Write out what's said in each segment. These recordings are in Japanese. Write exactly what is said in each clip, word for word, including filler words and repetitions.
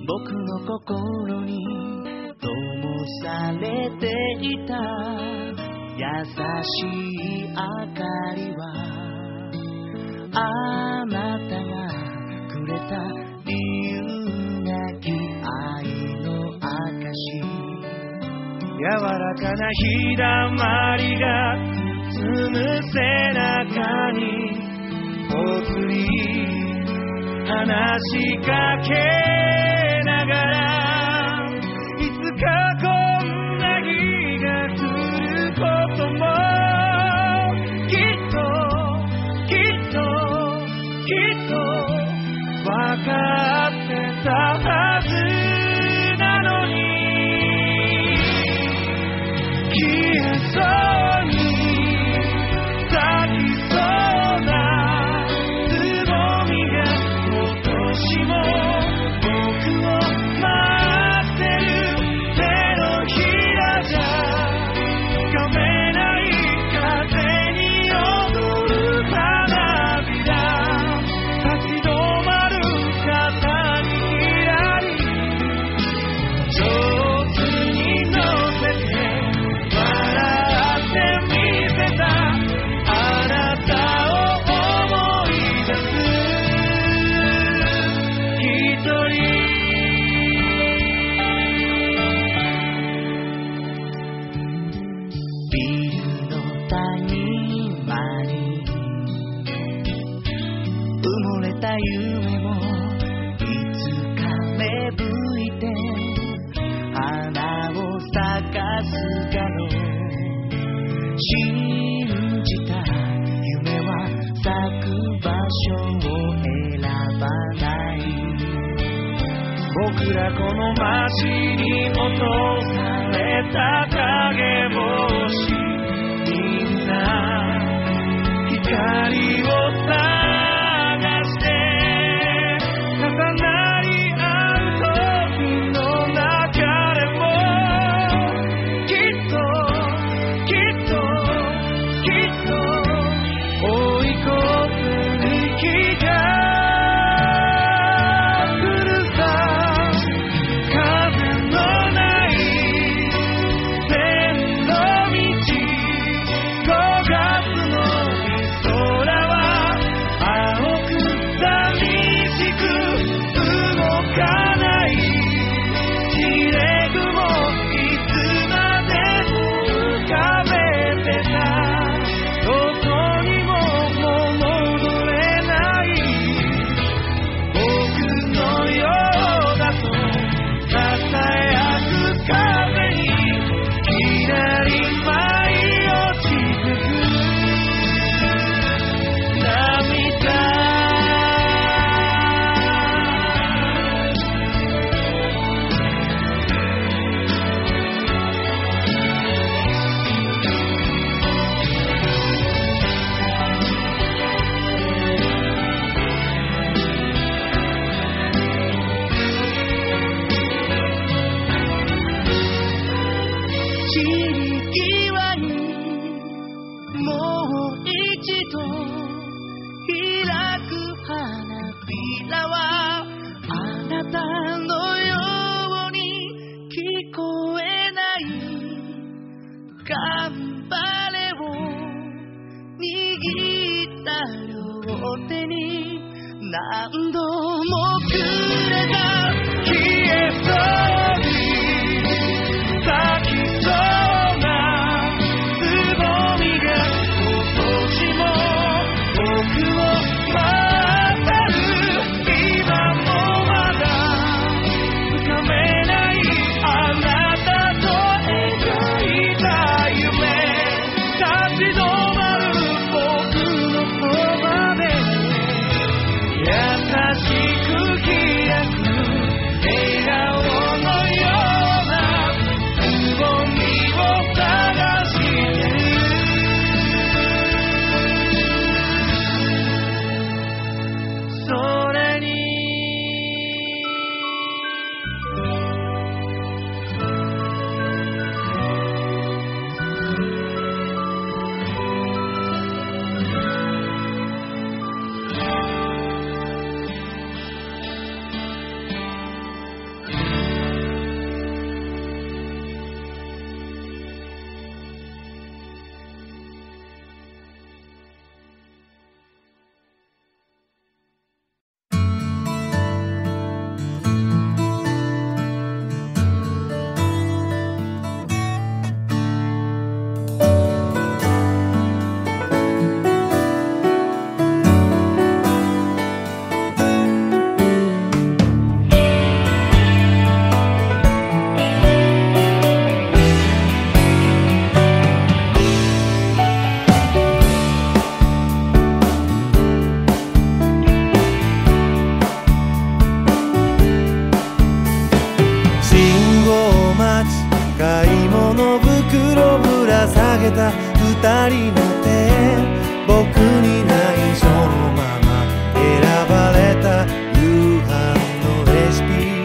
僕の心に灯されていた優しい明かりはあなたがくれた理由なき愛の証柔らかな日だまりが包む背中にぽつり話しかけながらいつかこんな日が来ることもきっときっときっと分かってたはずなのに消えそうに咲きそうなつぼみが今年も僕を待ってる手のひらじゃ掴めない風に踊る花びら立ち止まる肩にひらり上手に乗せて笑ってみせたあなたを思い出す一人ビルの谷間に埋もれた夢もいつか芽吹いて花を咲かすだろう信じた夢は咲く場所を選ばない僕らこの街に落とされた影星みんな光を探して重なり合う時の中でもきっときっときっと追い越せる日が来るさ風のない天の道ごがつの空は青く寂しく動かない地れ雲いつまでも浮かべてたどこにももう戻れない僕のようだとささやく風にいきなり舞い落ちてく涙散り際にもう一度開く花びらはあなたのように聞こえない頑張れを握った両手に何度もくれた消えそうに咲きそうなつぼみが今年も僕を待ってる今もまだつかめないあなたと描いた夢立ち止まる僕のそばで優しく開く二人の手、僕に内緒のまま選ばれた夕飯のレシピ。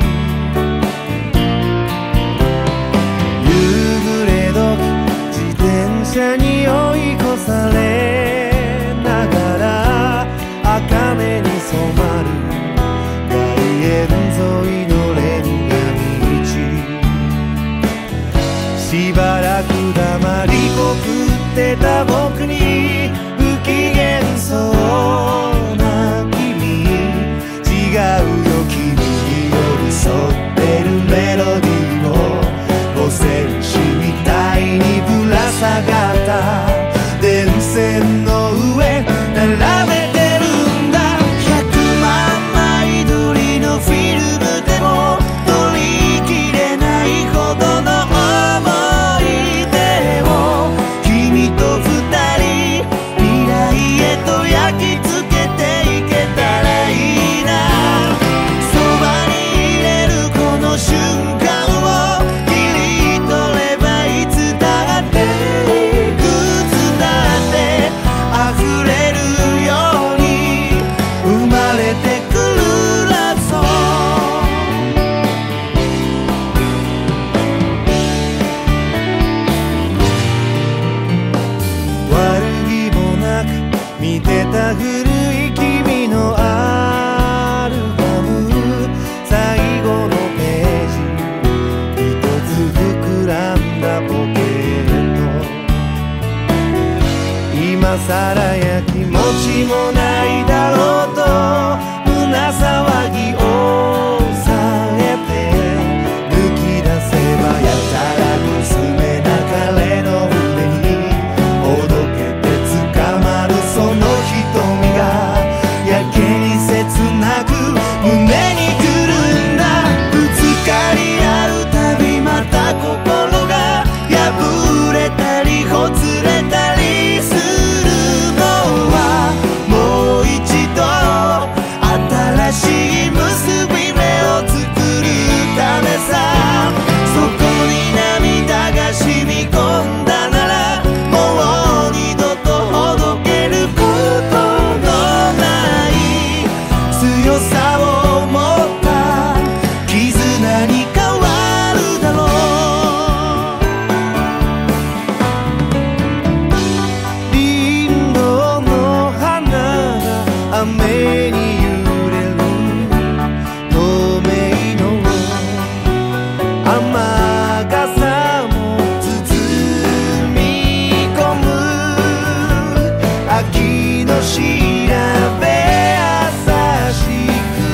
夕暮れ時自転車に追い越されながら茜に染まる外苑沿いのレンガ道。しばらく黙りこくってた僕に不機嫌そうな君。違うよ君に寄り添ってるメロディーを五線紙みたいにぶら下がった電線の上並べてるんだ。百万枚撮りのフィルムでも撮りきれないほどの思い出を君と二人未来へと焼き付けていけたらいいな。そばにいれるこの瞬間を切り取ればいつだっていくつだって溢れるように生まれてくるラブソング。悪気もなく見てた古い君のアルバム、最後のページ一つ膨らんだポケット。今さらや気持ちもないだろうと胸騒ぎを抑えて抜き出せばやたら娘な彼の腕にほどけて捕まるその瞳がやけに切なく胸にくるんだ。ぶつかり合うたびまた心が破れたりほつれたりするのはもう一度新しい結び目を作るためさ。そこに涙が染み込んだならもう二度とほどけることのない強さを持った絆に変わるだろう。リンドの花が雨に揺れる透明の雨傘も包み込む秋の調べ優しく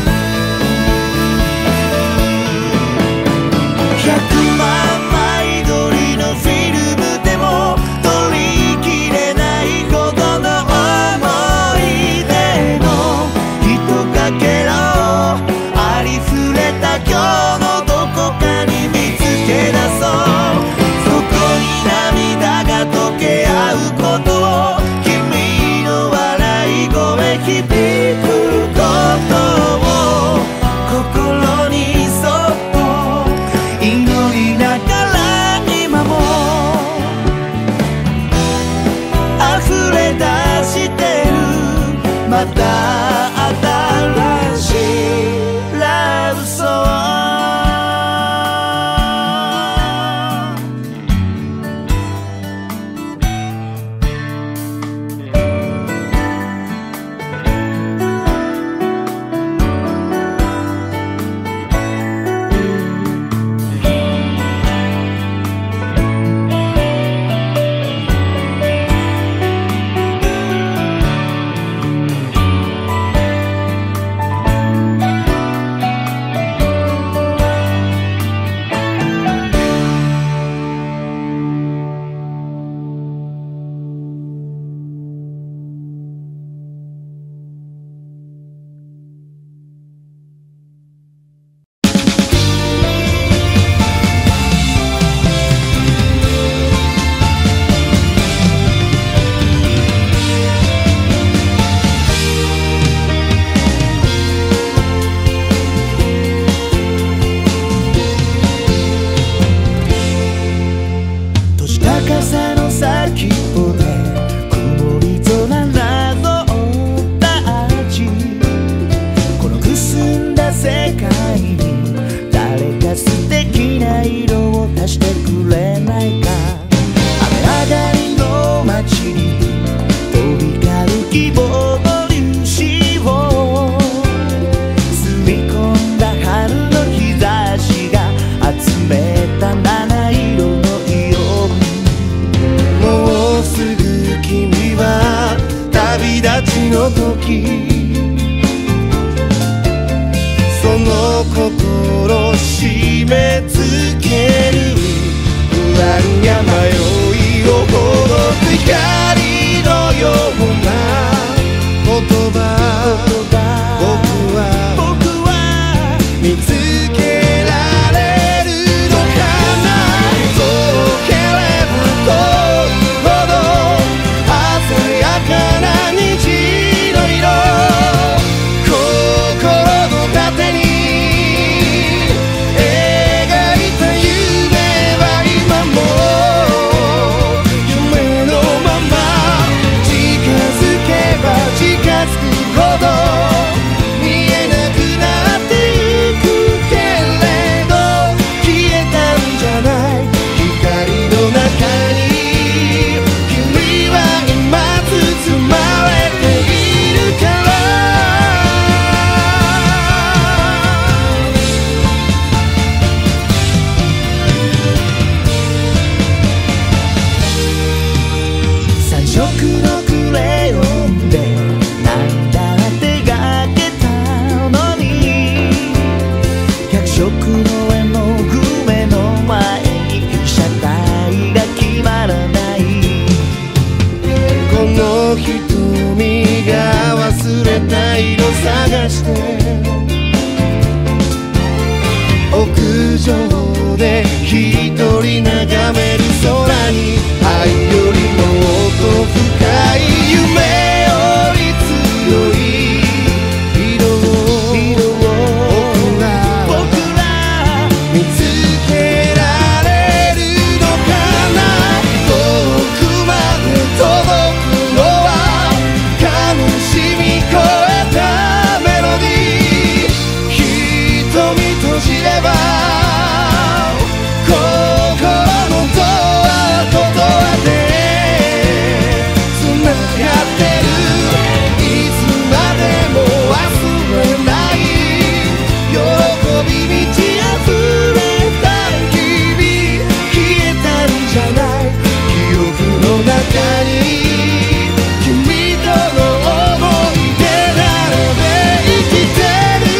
締め付ける不安や迷いをほどく光のような言葉僕は僕は見つけられるのかな遠ければ遠いほど鮮やかな虹の色心の糧に描いた夢は今も夢のまま近づけば近づくほど見えなくなってゆくけれど消えたんじゃない光の中に君は今包まれているから最色のクレヨンで涙手がけたのに百色の絵の具目の前に車体が決まらないこの瞳が忘れた色探して屋上で一人眺める空に愛よりも奥深い夢より強い色を僕ら見つけられるのかな遠くまで届くのは悲しみ越えたメロディー瞳閉じれば心のドアとドアでつながってるいつまでも忘れない喜び満ち溢れた日々消えたんじゃない記憶の中に君との思い出ならで生きてる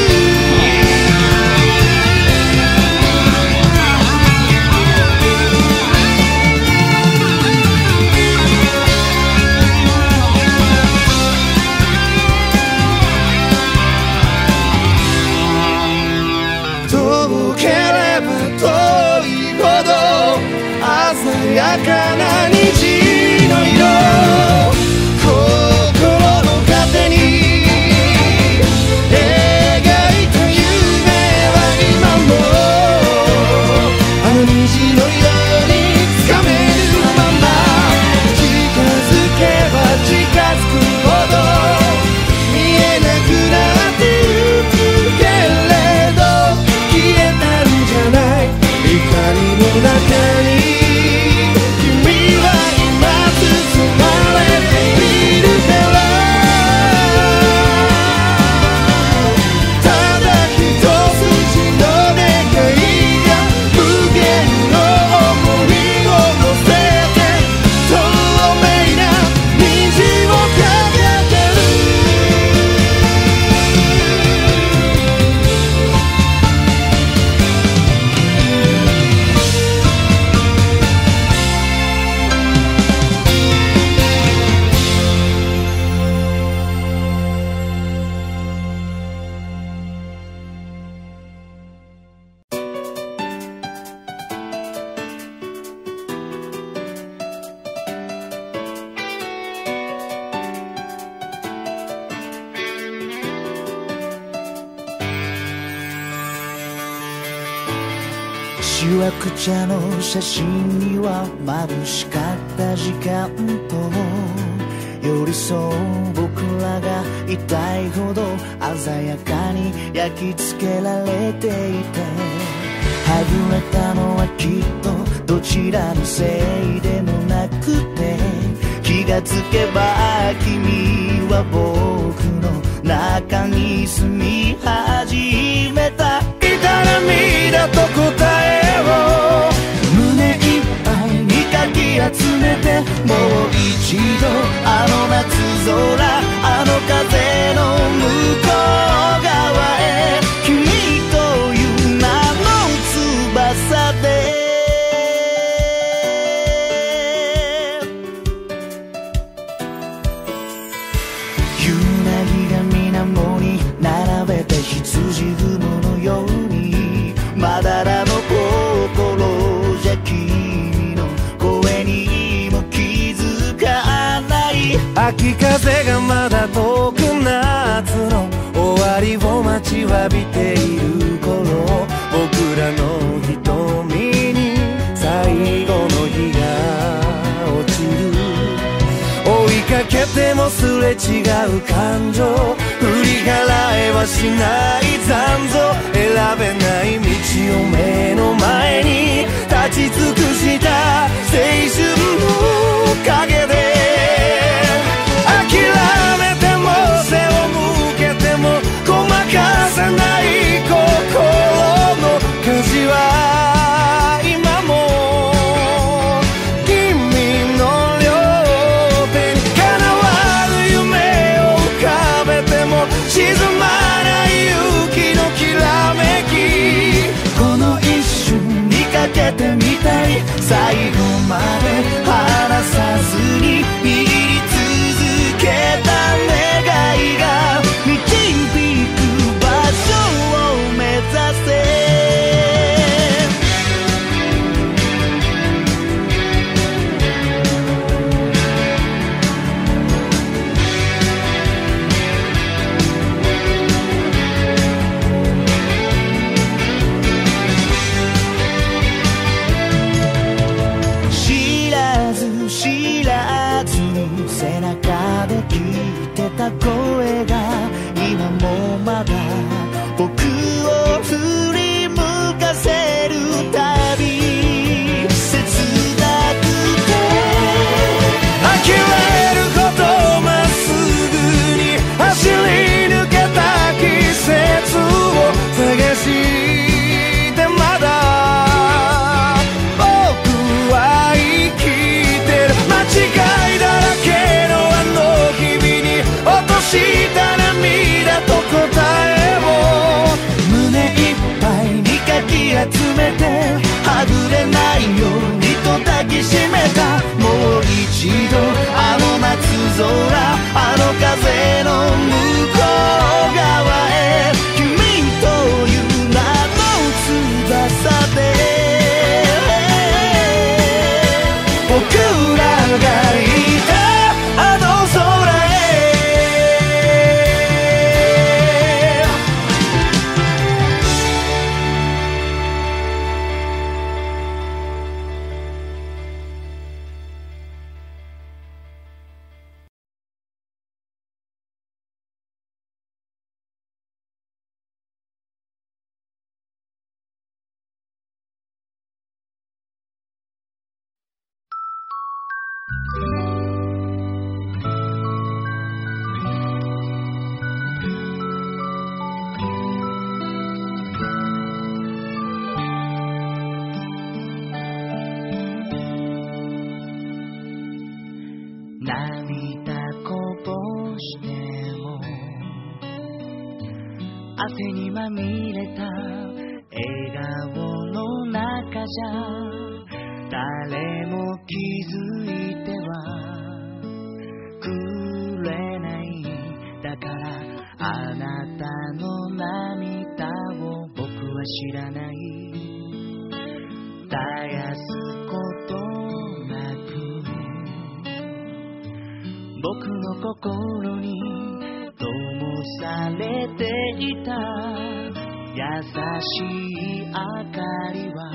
遠ければ遠いほど鮮やかな虹の色心の糧に描いた夢は今もあの虹のようにつかめるまま近づけば近づくほど見えなくなってゆくけれど消えたんじゃない光の中に君は今包まれているからただ一筋の願いが無限の想いを乗せて透明な虹を輝けるしわくちゃの写真には眩しかった時間と寄り添う僕らが痛いほど鮮やかに焼き付けられていてはぐれたのはきっとどちらのせいでもなくて気がつけば君は僕の中に住み始めた涙と答えを胸いっぱいにかき集めてもう一度あの夏空あの風の向こう側へ君という名の羊雲のようにまだらの心じゃ君の声にも気づかない。秋風がまだ遠く夏の終わりを待ちわびている頃、僕らの瞳に最後の日が落ちる。追いかけてもすれ違う感情、振り払えはしない残像、選べない道を目の前に立ち尽くした青春の陰で、諦めても背を向けてもごまかせない心の舵は今も君の両手に、叶わぬ夢を浮かべても沈まない雪のきらめき、この一瞬にかけてみたい、最後まで離さずに握り続けた願いが導く場所を目指せ。知らず知らず背中で聞いてた声が今もまだ僕を振り向かせるたび、切なくて呆れることまっすぐに走り抜けた季節を探してまだ僕は生きてる。間違いだらけのあの日々に落とした涙と答えを胸いっぱいにかき集めて、はぐれないようにと抱きしめた。もう一度あの夏空、あの風の向こう側へ、君という名の翼で僕らがいたあの空へ。涙こぼしても汗にまみれた笑顔の中じゃ、誰も気づいてはくれない。だからあなたの涙を僕は知らない。絶やすことなく僕の心に灯されていた優しい明かりは、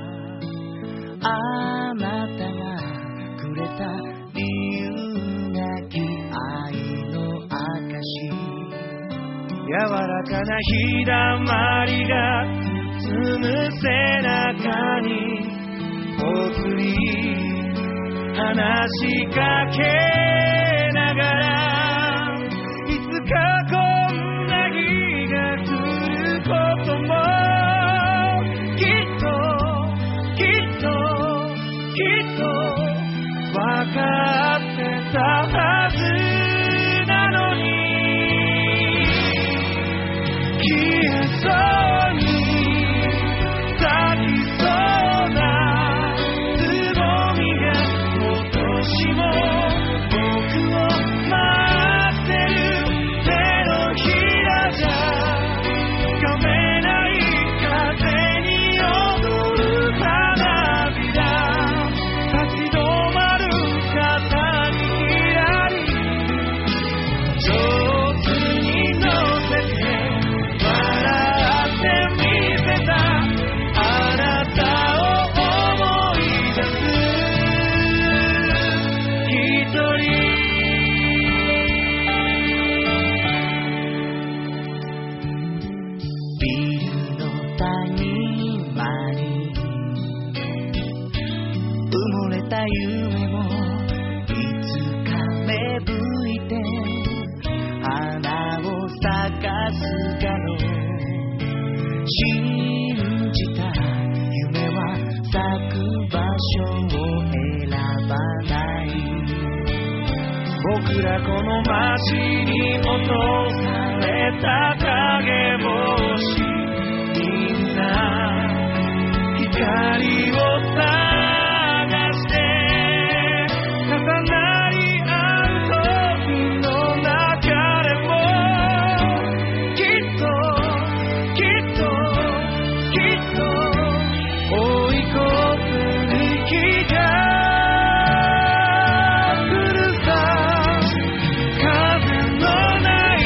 あなたがくれた理由なき愛の証。柔らかな日だまりが包む背中にぽつり話しかけながら、いつかこんな日が来ることもきっときっときっと分かってたはずなのに、消えそうに咲きそうなつぼみが今年も僕を待ってる。手のひらじゃ僕らこの街に落とされた影星、みんな光を探して重なり合う時の中でもきっときっときっと追い越す息が来るさ、風のない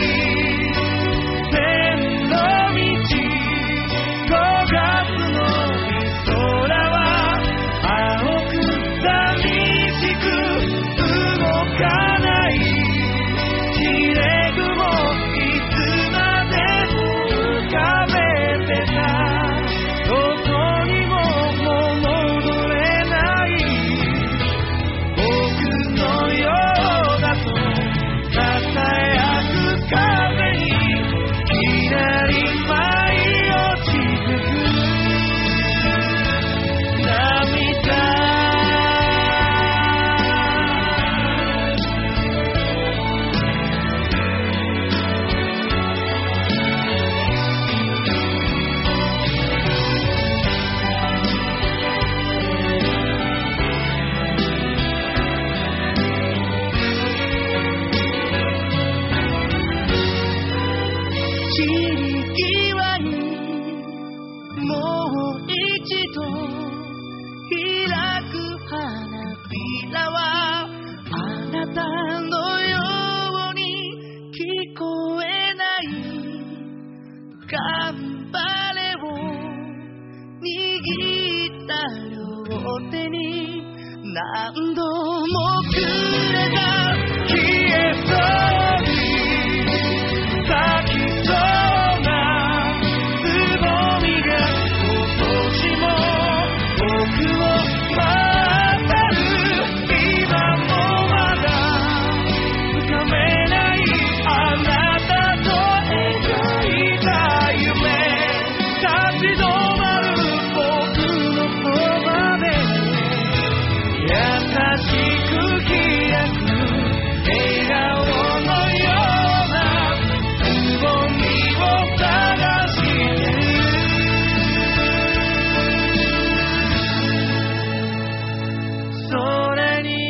線の道、ごがつの空は青く寂しく動かない、地れ雲いつまでも浮かべてた、どこにももう戻れない僕のようだとささやく風にきなり舞い落ちてく涙、散り際にもう一度開く花びらはあなたのように聞こえない、頑張れを握った両手に何度もくれた消えそうに咲きそうなつぼみが今年も僕を待ってる、今もまだつかめないあなたと描いた夢、立ち止まる僕のそばで優しく開く笑顔のようなつぼみを探してる、それに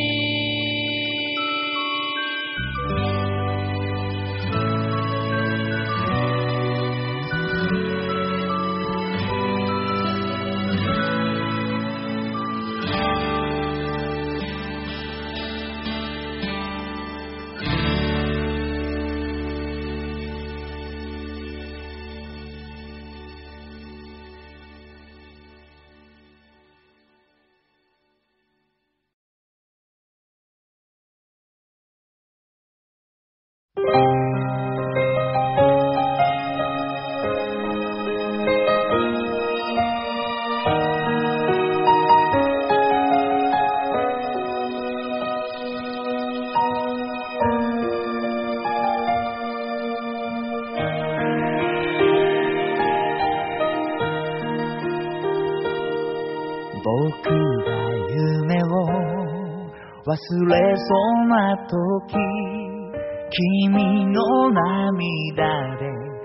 僕が夢を忘れそうな時、君の涙で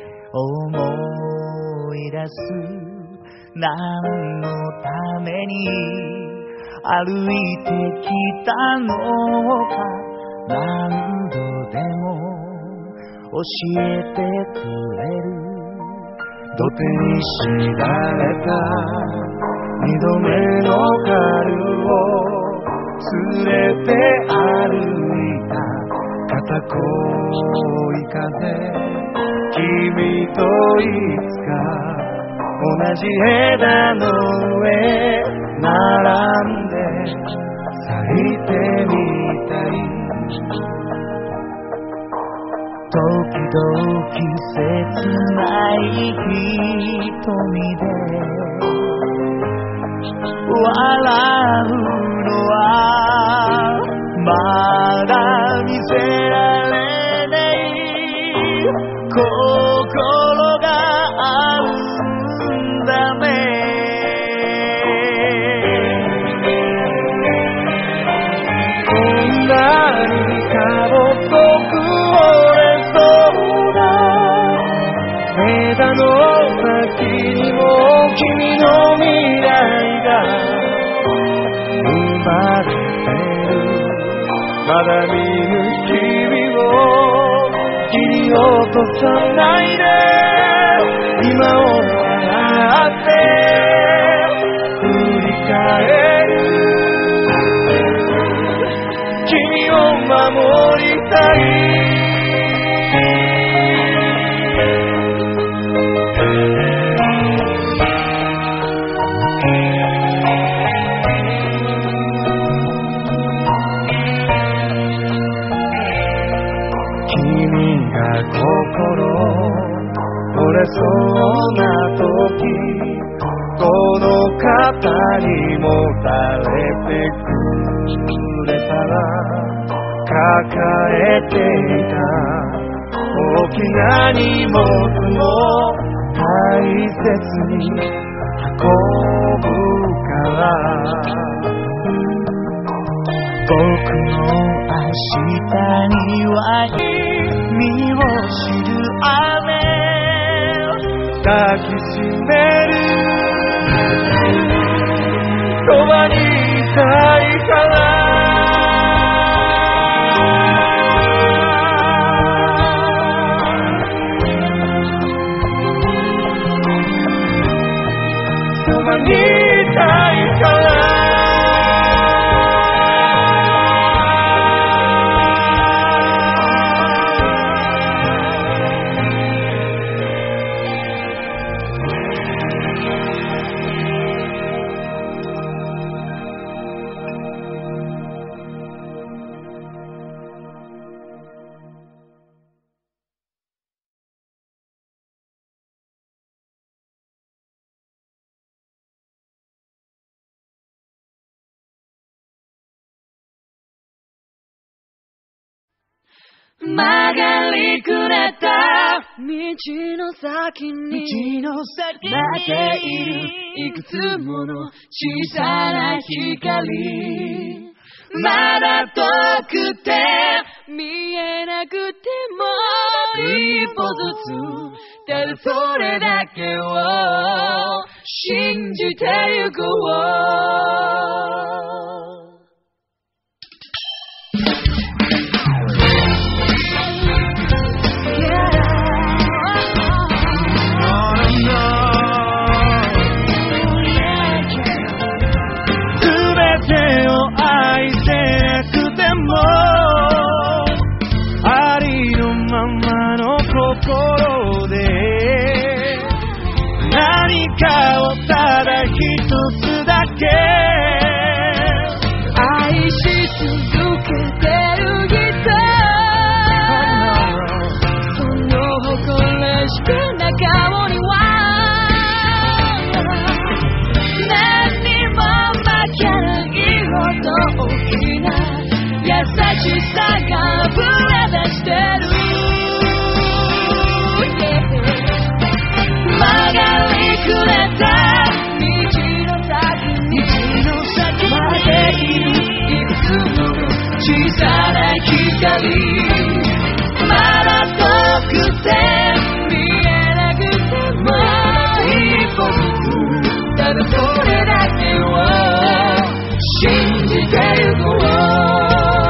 思い出す、何のために歩いてきたのか、何度でも教えてくれる、土手に敷られた二度目の春を連れて歩いた片恋風、君といつか同じ枝の上並んで咲いてみたい、時々切ない瞳で笑うのはまだ見せられない心があるんだね、こんなに変わ先にも君の未来が生まれてる。まだ見ぬ日々を切り落とさないで、今を笑って振り返る。君を守りたい。君が心折れそうな時、この肩にもたれてくれたら、抱えていた大きな荷物も大切に運ぶから、僕の明日には意味を知る雨、抱きしめる。そばにいたいからそばにいたいから曲がりくれた道の先に道の先待っているいくつもの小さな光、まだ遠くて見えなくても一歩ずつ、ただそれだけを信じてゆこう。 ありのままの心で何かをただ一つだけ愛し続けてるギター、その誇らしく仲間には何にも負けないほど大きな優しさが溢れ出してる、曲がりくれた道の先に待っているいくつもの小さな光、まだ遠くて見えなくても一歩ずつ、ただそれだけを信じてゆこう。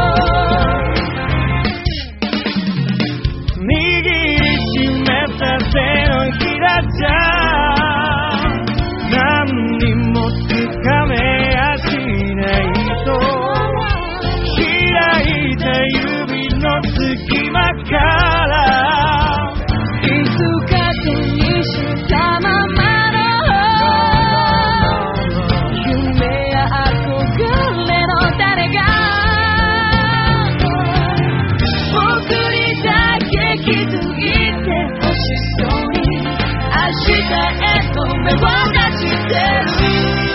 何にもつかめやしないと開いた指の隙間からいつか手にしたままの夢や憧れの誰が僕にだけ気づいてほしそうに明日へと目を出してる、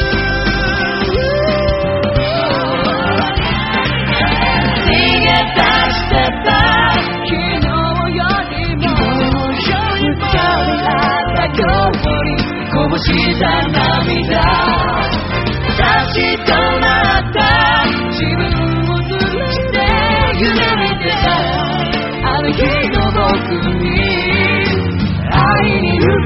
逃げ出してた昨日よりも二人あった今日にこぼした涙、立ち止まった自分をずらして夢見てたあの日の僕に会いに行こう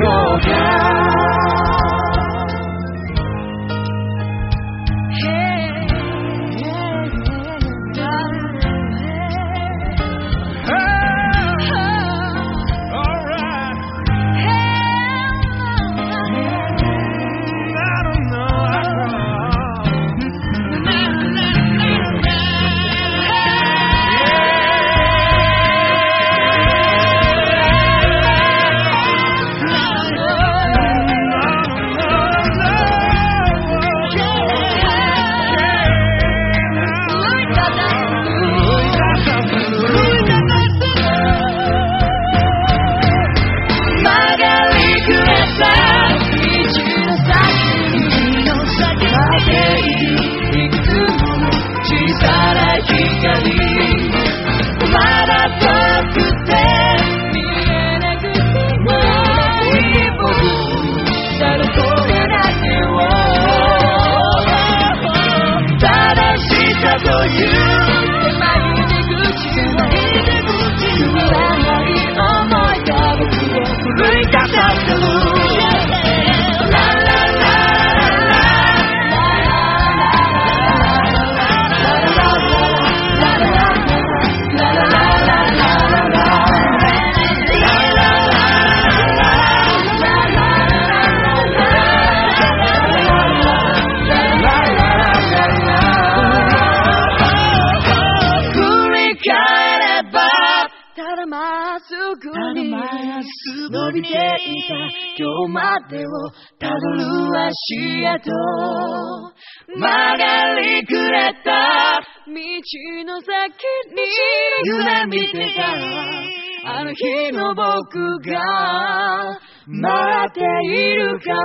伸びていた今日までをたどる足跡、曲がりくれた道の先に夢見てたあの日の僕が待っているから。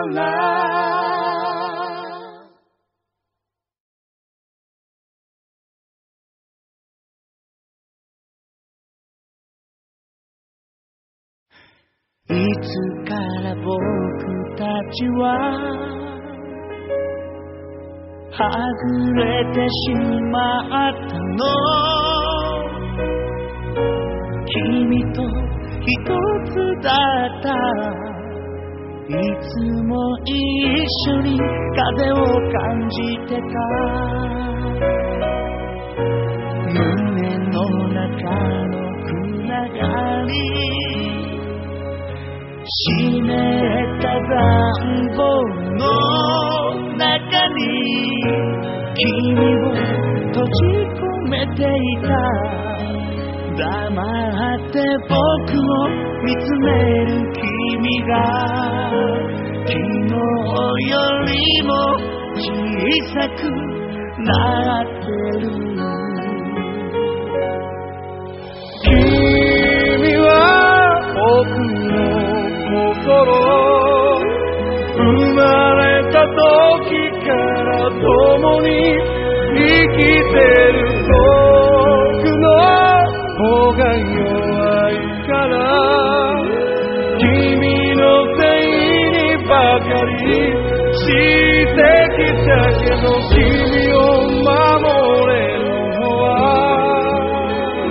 いつから僕たちははぐれてしまったの。君と一つだった。いつも一緒に風を感じてた。胸の中の暗がり湿った暖房の中に君を閉じ込めていた。黙って僕を見つめる君が昨日よりも小さくなってる。君は僕の生まれた時から共に生きてる僕の方が弱いから君のせいにばかりしてきたけど君を守れるのは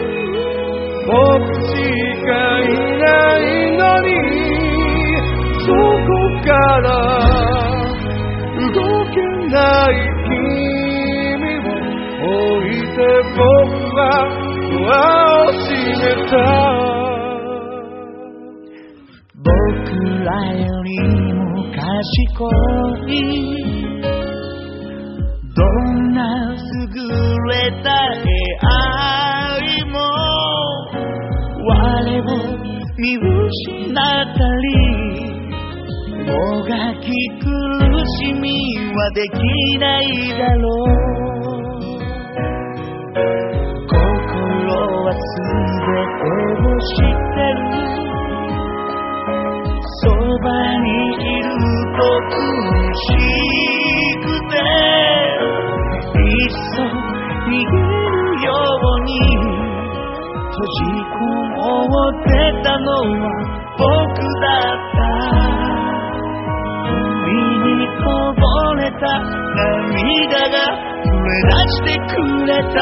僕しかいないのにそこから動けない君を置いて僕はドアを閉めた。僕らよりも賢いどんな優れた エーアイ も我を見失ったりもがき苦しみはできないだろう。心はすべてを知ってる。そばにいる僕欲しくていっそ逃げるように閉じこもってたのは僕だった。こぼれた涙が触れ出してくれた。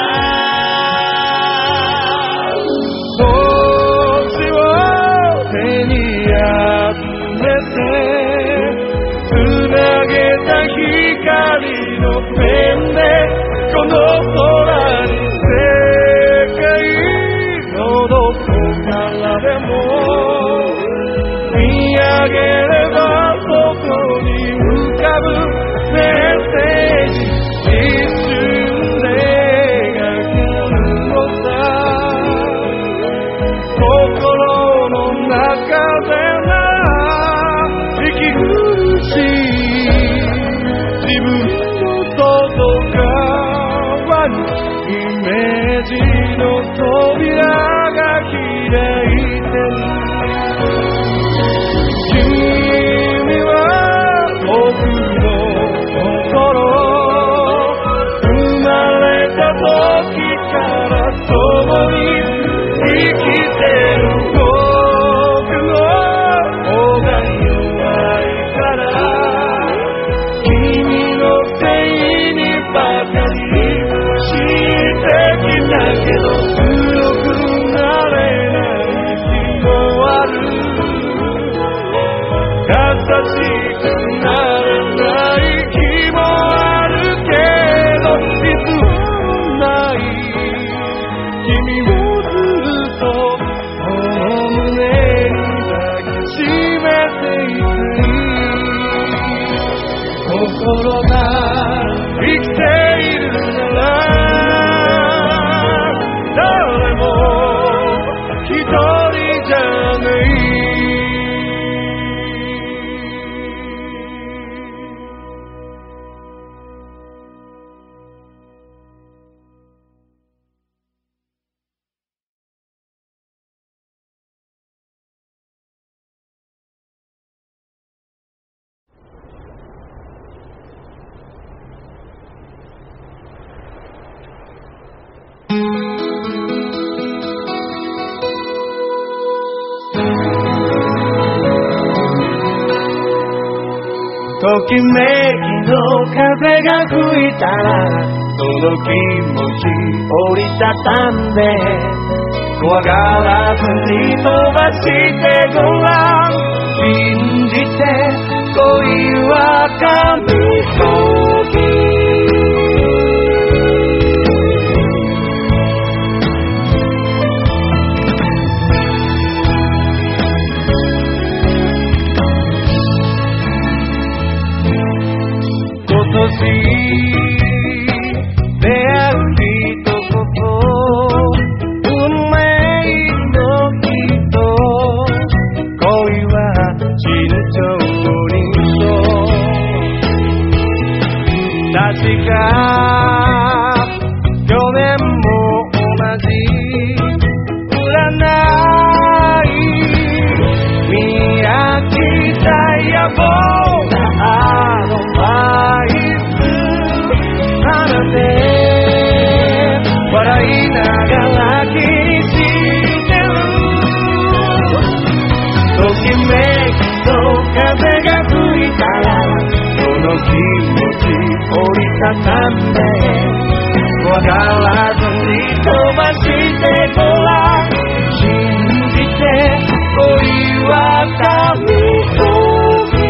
星を手に集めて光のペンでこの空に世界のどこからでも見上げればそこに浮かぶメッセージ一瞬で描けるのさ心の中でな息苦しい自分の外側にイメージの扉が開いてる君は僕の心生まれた時から共に生きてる僕の方が弱いから君のせいにばかりしてきたけど強くなれない日もある優しくなれない日もあるけどいつもない君をずっとこの胸に抱きしめていたい心が生きているなら誰も一人じゃないときめきの風が吹いたらその気持ち折りたたんで怖がらずに飛ばしてごらん信じて恋は紙飛行機今年出会う人こそ運命の人恋は慎重にと確か去年も同じ占い見飽きた野望なあの前笑いながら気にしてるときめきの風が吹いたらその気持ち折りたたんで怖がらずに飛ばしてごらん信じて恋は紙飛び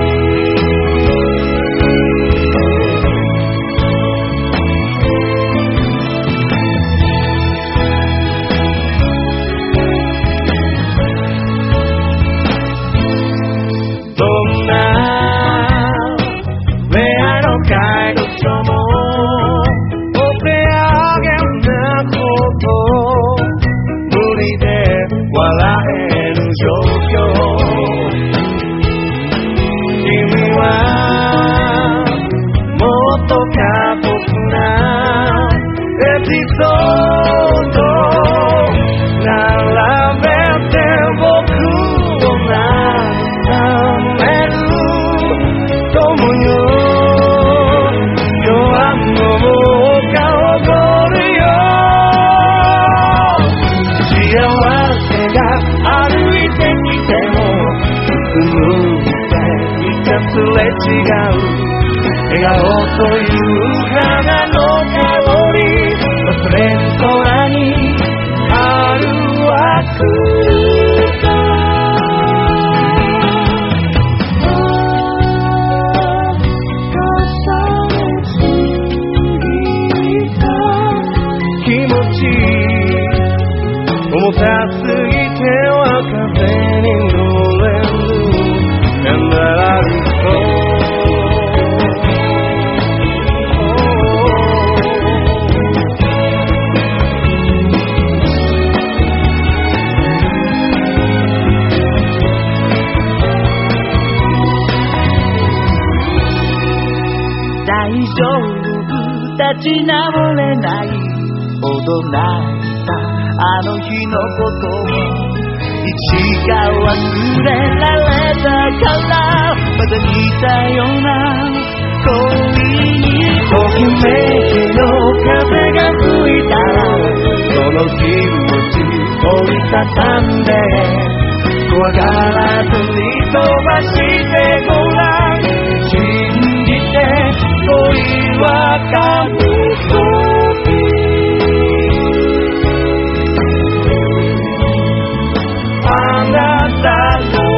すれ違う笑顔という花の香り忘れる空に春は来るか重ねて立ち直れないほど泣いたあの日のこともいつか忘れられたからまた似たような恋にときめきの風が吹いたらその気持ち折りたたんで怖がらずに飛ばしてごらん信じて恋は神あなたの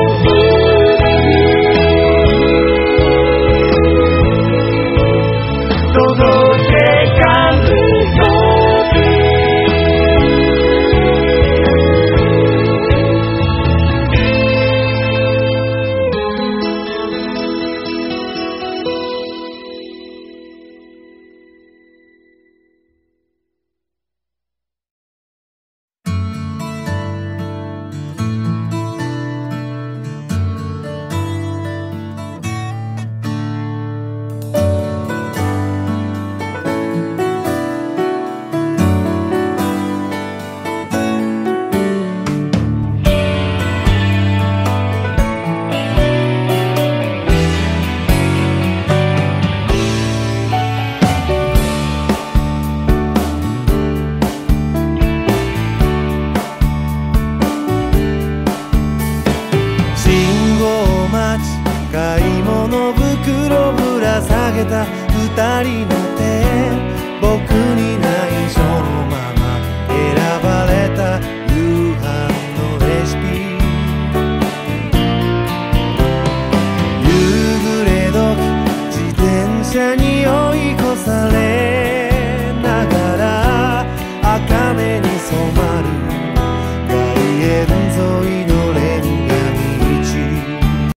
届けかぬ買い物袋ぶら下げた二人の手